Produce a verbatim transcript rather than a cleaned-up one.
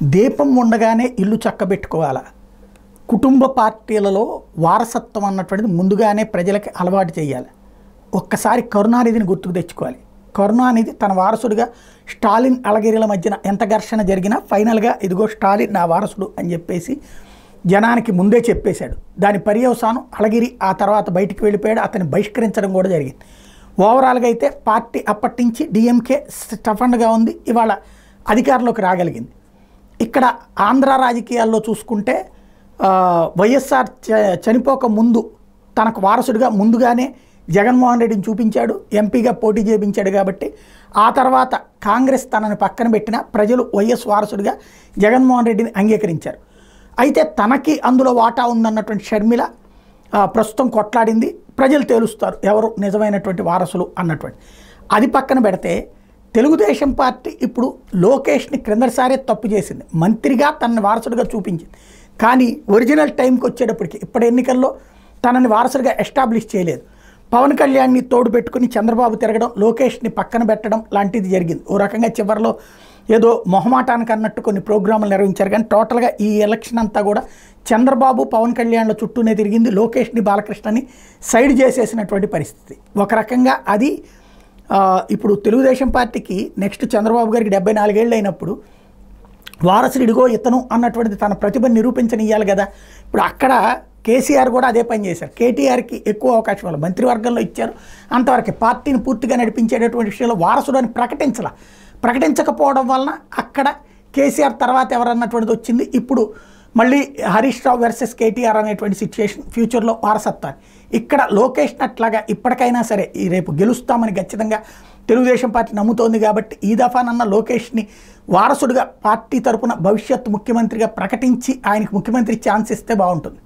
దీపం ఉండగానే ఇల్లు చక్కబెట్టుకోవాలా, కుటుంబ పార్టీలలో వారసత్వం అన్నటువంటిది ముందుగానే ప్రజలకి అలవాటు చేయాలి. ఒక్కసారి కరుణానిధిని గుర్తుకు తెచ్చుకోవాలి. కరుణానిధి తన వారసుడిగా స్టాలిన్ అళగిరిల మధ్యన ఎంత ఘర్షణ జరిగినా ఫైనల్గా ఇదిగో స్టాలిన్ నా వారసుడు అని చెప్పేసి జనానికి ముందే చెప్పేశాడు. దాని పర్యవసానం అళగిరి ఆ తర్వాత బయటికి వెళ్ళిపోయాడు, అతన్ని బహిష్కరించడం కూడా జరిగింది. ఓవరాల్గా అయితే పార్టీ అప్పటి నుంచి డిఎంకే స్టఫండ్గా ఉంది, ఇవాళ అధికారంలోకి రాగలిగింది. ఇక్కడ ఆంధ్ర రాజకీయాల్లో చూసుకుంటే వైఎస్ఆర్ చనిపోక ముందు తనకు వారసుడిగా ముందుగానే జగన్మోహన్ రెడ్డిని చూపించాడు, ఎంపీగా పోటీ చేయించాడు. కాబట్టి ఆ తర్వాత కాంగ్రెస్ తనని పక్కన పెట్టిన ప్రజలు వైఎస్ వారసుడిగా జగన్మోహన్ రెడ్డిని అంగీకరించారు. అయితే తనకి అందులో వాటా ఉందన్నటువంటి షర్మిల ప్రస్తుతం కొట్లాడింది. ప్రజలు తేలుస్తారు ఎవరు నిజమైనటువంటి వారసులు అన్నటువంటి. అది పక్కన పెడితే తెలుగుదేశం పార్టీ ఇప్పుడు లోకేష్ని క్రిందసారే తప్పు చేసింది, మంత్రిగా తనని వారసుడిగా చూపించింది. కానీ ఒరిజినల్ టైంకి వచ్చేటప్పటికి ఇప్పటి ఎన్నికల్లో తనని వారసుడిగా ఎస్టాబ్లిష్ చేయలేదు. పవన్ కళ్యాణ్ని తోడు పెట్టుకుని చంద్రబాబు తిరగడం, లోకేష్ని పక్కన పెట్టడం లాంటిది జరిగింది. ఓ రకంగా చివరిలో ఏదో మొహమాటానికి అన్నట్టు కొన్ని ప్రోగ్రాములు నిర్వహించారు. కానీ టోటల్గా ఈ ఎలక్షన్ అంతా కూడా చంద్రబాబు పవన్ కళ్యాణ్ల చుట్టూనే తిరిగింది. లోకేష్ని బాలకృష్ణని సైడ్ చేసేసినటువంటి పరిస్థితి. ఒక రకంగా అది ఇప్పుడు తెలుగుదేశం పార్టీకి నెక్స్ట్ చంద్రబాబు గారికి డెబ్బై నాలుగేళ్ళు అయినప్పుడు వారసుడు ఇడిగో ఇతను అన్నటువంటిది తన ప్రతిభను నిరూపించనియ్యాలి కదా. ఇప్పుడు అక్కడ కేసీఆర్ కూడా అదే పని చేశారు. కేటీఆర్కి ఎక్కువ అవకాశం వాళ్ళు మంత్రివర్గంలో ఇచ్చారు. అంతవరకు పార్టీని పూర్తిగా నడిపించేటటువంటి విషయంలో వారసుడు అని ప్రకటించాల ప్రకటించకపోవడం వలన అక్కడ కేసీఆర్ తర్వాత ఎవరన్నటువంటిది వచ్చింది. ఇప్పుడు మళ్ళీ హరీష్ రావు వర్సెస్ కేటీఆర్ అనేటువంటి సిచ్యుయేషన్ ఫ్యూచర్లో వారసత్వాన్ని. ఇక్కడ లోకేష్ అట్లాగా ఇప్పటికైనా సరే ఈ రేపు గెలుస్తామని ఖచ్చితంగా తెలుగుదేశం పార్టీ నమ్ముతోంది. కాబట్టి ఈ దఫానన్న లోకేష్ని వారసుడిగా పార్టీ తరపున భవిష్యత్తు ముఖ్యమంత్రిగా ప్రకటించి ఆయనకు ముఖ్యమంత్రి ఛాన్స్ ఇస్తే బాగుంటుంది.